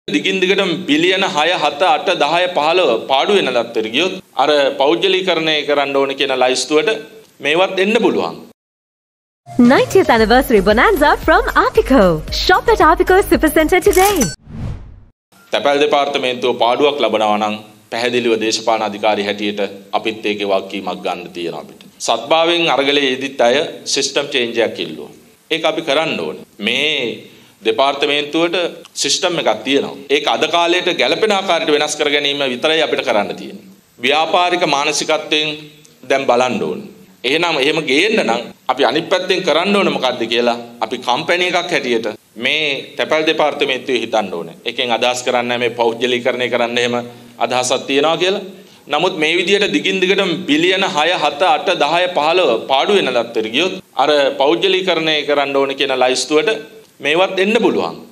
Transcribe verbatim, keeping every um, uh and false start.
දිගින් දිගටම බිලියන හය හත අට දහය පහළොව පාඩු වෙන දත්තර ගියොත් අර පෞද්ගලීකරණය කරන්න ඕන කියන ලයිස්තුවට මේවත් එන්න පුළුවන්. ninetieth anniversary bonanza from Arpico. Shop at Arpico Supercenter today. තැපැල් දෙපාර්තමේන්තුව පාඩුවක් ලබනවා නම් පැහැදිලිව දේශපාලන අධිකාරී හැටියට අපිත් ඒකේ වගකීමක් ගන්න තියෙනවා අපිට. සත්භාවයෙන් අරගලයේ යෙදිත් අය සිස්ටම් චේන්ජ් එකක් ඉල්ලුවා. ඒක අපි කරන්න ඕනේ. මේ දෙපාර්තමේන්තුවට සිස්ටම් එකක් තියෙනවා. ඒක අද කාලයට ගැළපෙන ආකාරයට වෙනස් කර ගැනීම විතරයි අපිට කරන්න තියෙන්නේ. ව්‍යාපාරික මානසිකත්වයෙන් දැන් බලන්න ඕනේ. එහෙනම් එහෙම ගේන්න නම් අපි අනිත් පැත්තෙන් කරන්න ඕනේ මොකද්ද කියලා අපි කම්පැනි එකක් හැටියට මේ තැපැල් දෙපාර්තමේන්තුවේ හිතන්න ඕනේ. එකෙන් අදහස් කරන්නේ මේ පෞද්ගලීකරණය කරන්න එහෙම අදහසක් තියනවා කියලා. නමුත් මේ විදිහට දිගින් දිගටම බිලියන හය හත අට දහය පහළොව පාඩු වෙන දත්තර ගියොත් අර පෞද්ගලීකරණය කරන්න ඕන කියන ලයිස්තුවට මේවත් එන්න පුළුවන්.